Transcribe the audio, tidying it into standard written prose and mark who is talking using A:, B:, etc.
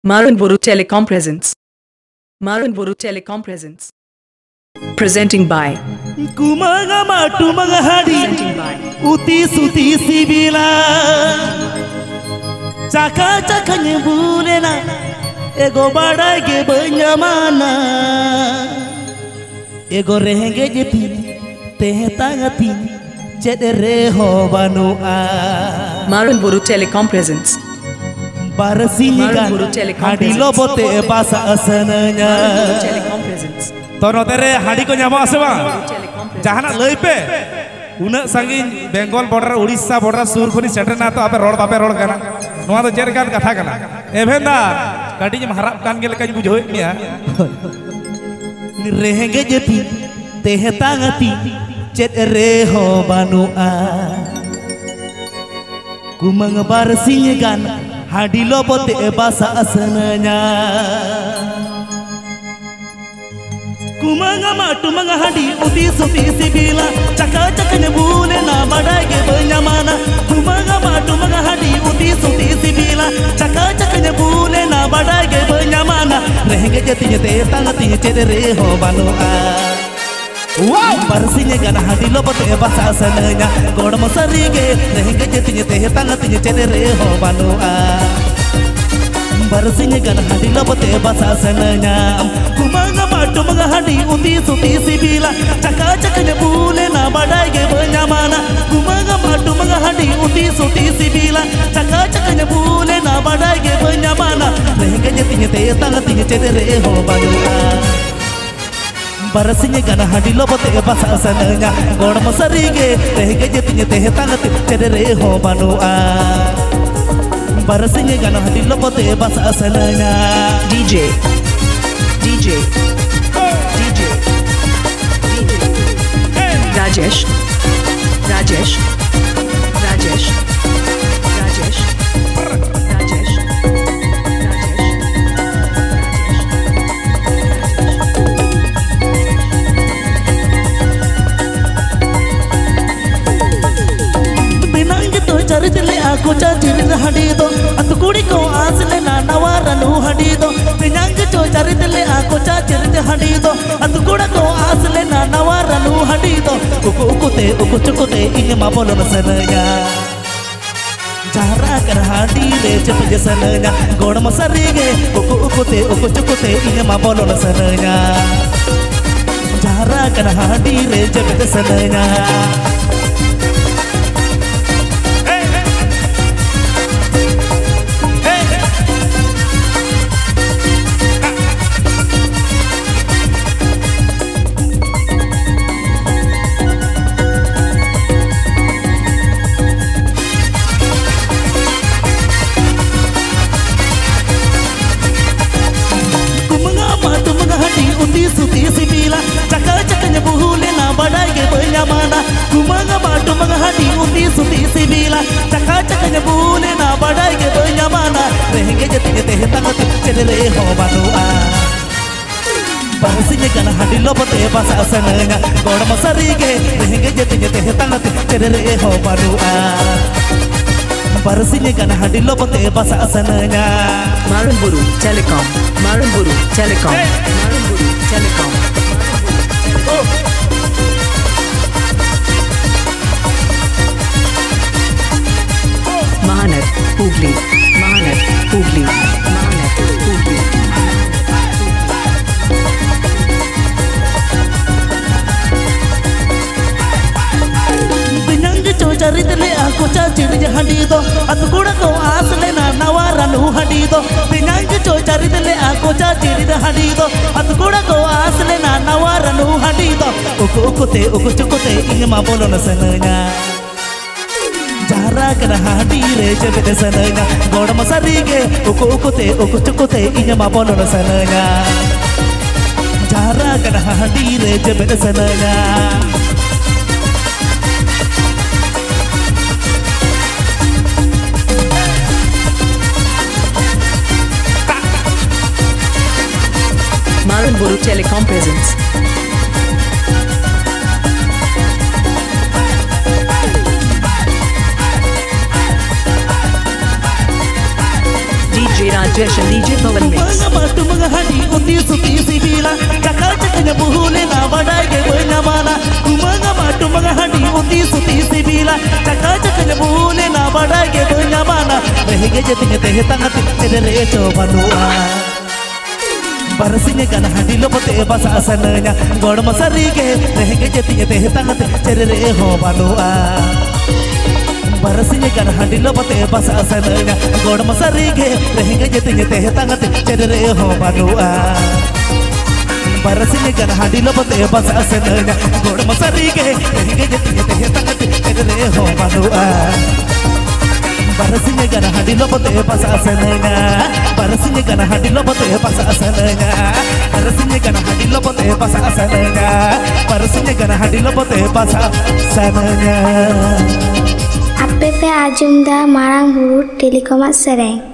A: Maranburu Telecom presents. Maranburu Telecom presents. Presenting by.
B: Kumaga matu magahadi.
A: Presenting by.
B: Uti suti sibila. Caka cakanya bulena. Ego badai ge benyamana. Ego rehenge jepi. Teh tangati. Cedere ho banua.
A: Maranburu Telecom presents.
B: Barasinya hadi lobote bahasa asananya.
A: Maranburu Telecom presents.
B: Tono tere hadi ko nyama ase bang.
A: Telecom presents.
B: Jahana lei pe. Una sangin Bengal border, Odisha border, sur khoni setter na to ape rod kana. Noa to cher kan katha kana. Evenda kadi nya harap kan gel kan bujoi nia. Nirehenge jepi teh tangati cet reho banua. Kumang barsinya gan hadi lobote bahasa asananya. Kumanga matu manga hadi uti suti sibila caka cakanya bule na badai ge benyamana. Kumanga matu manga hadi uti suti sibila caka cakanya bule na badai ge benyamana. Rehenge jetinya te tangati cedere ho banua. Wow, barsinya gana hadi lobote bahasa asananya. Godam sarige rehenge jetinya te tangati cedere ho banua. Barsinya gana hadi lobote bahasa asananya. Kumanga matu manga hadi uti suti sibila caka cakanya bule na badai ge benyamana. Kumanga matu manga hadi uti suti sibila caka cakanya bule na badai ge benyamana. Rehenge jetinya te tangati cedere ho banua. Barsinya gana hadi lobote bahasa asananya. Godam sarige rehenge jetinya te tangati cedere ho banua. Barsinya gana hadi lobote bahasa asananya.
A: DJ. Rajesh.
B: Charitile aku chachirin hadido atu kudi ko asle na nawaranu hadido pinyang cho charitile aku chachirin hadido atu kuda ko asle na nawaranu hadido uku cukute inya mabolo nasananya. Jara kar hadi le chapje sananya. Godam sarige uku cukute inya mabolo nasananya. Jara kar hadi le chapje sananya. Uti suti sibila caka cakanya bule na badai ge benyamana. Kumanga matu manga hadi uti suti sibila caka cakanya bule na badai ge benyamana. Rehenge jetinya teh tangati cedere ho banua. Barsinya gana hadi lobote bahasa asananya. Godam sarige rehenge jetinya teh tangati cedere ho banua. Barsinya gana hadi lobote bahasa asananya.
A: Maranburu Telecom. Maranburu Telecom. Maranburu Telecom. Mahanet Hooghly. Mahanet Hooghly. Mahanet Hooghly.
B: Charitile aku chachirin hadido atu kuda ko asle na nawaranu hadido. Pinyang cho charitile aku chachirin hadido atu kuda ko asle na nawaranu hadido. Uku cukute inya mabolo nasananya. Jara kar hadi le chapje sananya. Godam sarige uku cukute inya mabolo nasananya. Jara kar hadi le chapje sananya.
A: Maranburu Telecom presents. DJ Rajesh. suggestion DJ Pawan Mix.
B: Tumaga hadi uti suti sibila cakak cakaknya buhule na badai ge benyamana. Tumaga hadi uti suti sibila cakak cakaknya buhule na badai ge benyamana. Rehige jetinya teh tangat tere coba doa. Barasinya kan hadi lopote basa asananya god masarige rehige jetinya teh tangat tere ho banua. Barasinya kan hadi lopote basa asananya god masarige rehige jetinya teh tangat tere ho banua. Barasinya kan hadi lopote basa asananya god masarige rehige jetinya teh tangat tere ho banua. Barasinya kan hadi lopote basa asananya Barasinya kan hadi lopote basa asananya Barasinya kan hadi lopote basa asananya Barasinya kan hadi lopote basa asananya
C: Ape pe ajum da marang buru telekomat sereng